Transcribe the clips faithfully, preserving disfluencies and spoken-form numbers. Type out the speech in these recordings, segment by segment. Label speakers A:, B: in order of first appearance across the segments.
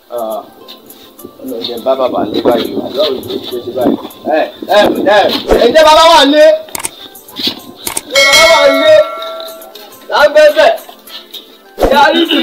A: ọlọ́jẹ̀ bá bàbá lé báyìí o àdúrà òyìnbó ti ṣe báyìí. ẹ ẹ ẹ ǹjẹ́ bàbá wà lé ǹjẹ́ bàbá wà lé lábẹ́bẹ̀ yàrá ìsì.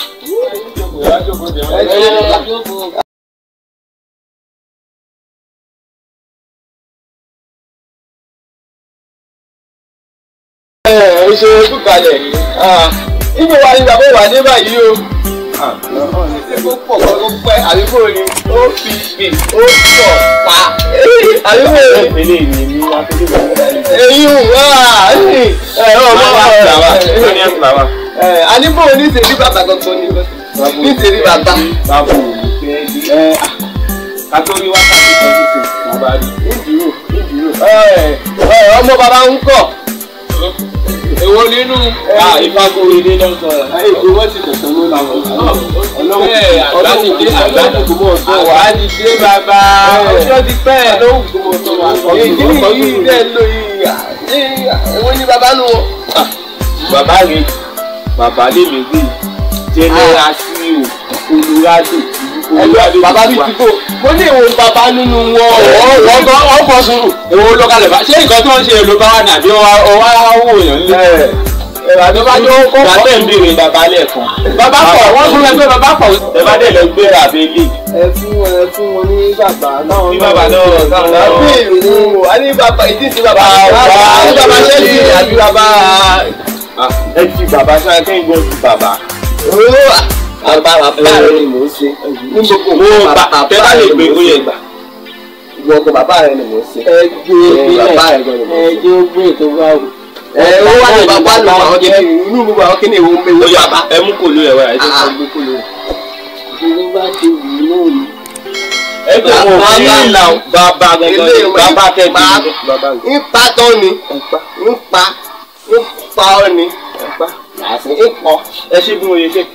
A: ẹ ẹ ṣe kúkalẹ̀ ibo wa ni bàbá wà dé báyìí o. ó pọ̀ ó pẹ́ àbíkó ni ó fi gbè ó pọ̀ pa àbíkó ni. èyí wà ẹ ọmọ wa ẹ àníbò ní tèmi bàbá kankan ni ní tèmi bàbá. bàbá ẹ kátólí wákàtí kan ní tèmi bàbá rí ìdúró ìdúró ọmọ bàbá ń kọ̀. Èwo nínú ìfagbó ilé lọ́sọ̀rọ̀. Èkó wọ́n ti tẹ̀sán ló làwọn ọlọ́wọ́. Àgbàdìdé àgbàdìdé wà á di dé bàbá. Ọjọ́ ti pẹ́ ẹ̀ lóhùn tó mọ̀ tó wà. Èyí yìí dẹ́ ló yìí. Èwo ni bàbá nù wọ́n? Bàbá rẹ̀ bàbá lè mí gbé jẹ́nẹ́ra sí o olùrádò. Ẹgbẹ́ bàbá bí ti kò. Mo ní ìwọ̀n bàbá nínú wọn. Wọ́n gbọ́ wọ́n fọ́ sùúrù. Èwo ló kalẹ̀ bá. Ṣé nǹkan tí wọ́n ṣe ló bá wà nàbí ọwá wò yàn lé? Ẹ̀rọ àti bá jọ kọ́. Bàbá ń béèrè bàbá lẹ́ẹ̀kan. Bàbá kọ̀ wọ́n tún lọ gbé bàbá kọ̀. Ẹ bá dẹ̀ lọ gbé àbẹ ilé. Ẹ fún ẹ fún wọn ní bàbá náà. Ní bàbá náà náà. Béèrè ni o. A ní bàbá ìdí ti bàbá. Ní bàbá ṣẹ́ẹ̀lì àbí bàbá. Ẹ ti bàbá sáré kẹ́hìn gbọ́ ju bàbá. Bàbá bàbá rẹ ni mò ń ṣe. Ní gbogbo bàbá tẹ bá lè gbé ó yẹ gbà. Ìwọ ọkọ bàbá rẹ ni mò ń ṣe. Ẹ gbé bàbá rẹ gan ni mò ń ṣe. Ẹ gbé gbé ètò bá wù. Ẹ ó wà ní bàbá lò àwọn kìíní inú gbogbo àwọn kìíní ìwọ mi. Ó yà bá ẹ mú kòló ẹ wá ẹ tó kọ gbé kòló. Ìwọ bá ti wù ú náà ni. Ẹ tó wọ ní ìlà bàbá gangan bàbá kẹ́kẹ́. Ń pa tán ni. Ń pa ń pa ọ ni. Ń pọ. Ẹ ṣe bí mo yẹ ṣe.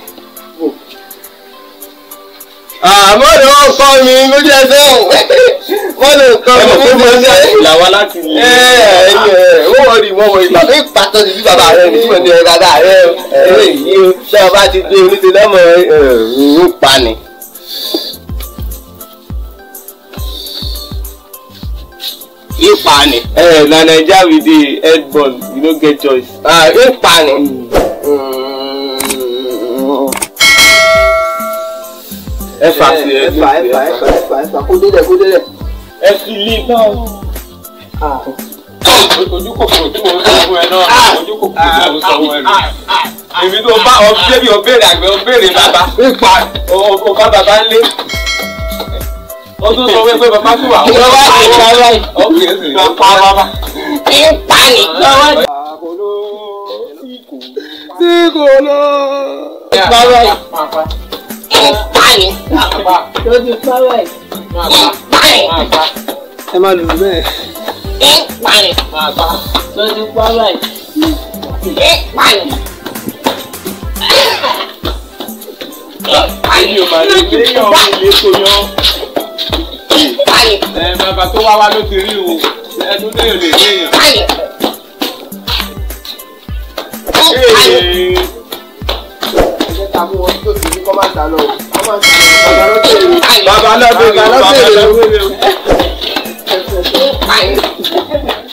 A: Àmọ́ ni wọ́n kọ́ mi lójú ẹsẹ̀ o. Wọ́n lè kọ́ mi lójú ẹsẹ̀. Ìlàwọ́ láti lè. Ẹ ẹ ẹ wọ́n wọ́n rí wọ́n wọ́n ìgbà pé pàtó ti bí bàbá rẹ̀ ní ìwé ní ẹ̀ dáadáa rẹ̀ ẹ̀ yìí o. Ṣé ọba ti dé oníṣẹ́ lọ́mọ ń pa ni. Ipa ni. Ẹ na Naija we dey headball you no get choice. Ipa ni. Ẹ fà sí ẹ fà ẹ fà ẹ fà ẹ fà ẹ fà kó délẹ̀ kó délẹ̀. Ẹ fi lé náà. Ojú kòkòrò tí mo ń sọ fún ẹ náà ojú kòkòrò tí mo ń sọ fún ẹ náà. Èmi tó bá ọ débi ọ béèrè àgbẹ̀ ọ béèrè bàbá. Ipa ọ bá bàbá lé. Ó tún sọ wípé bàbá tún wà. Bàbá ti ká láì. Ọkùnrin sì ń pa bàbá. Ipa ni. Àkòló tí kò lọ. Bàbá yìí. Pani. Lójú fáwẹ̀. Pani. Ẹ máa lù ú bẹ́ẹ̀. Pani. Lójú fáwẹ̀. Pani. Pani. Yóò máa lè lé yàn ó lè kó yán. Pani. Ẹ bàbá tó wá wá ló ti rí o. Ẹnu lè lè lé yàn. Pani. Pani. Bàbá lọ bẹ̀rẹ̀ bàbá lọ bẹ̀rẹ̀.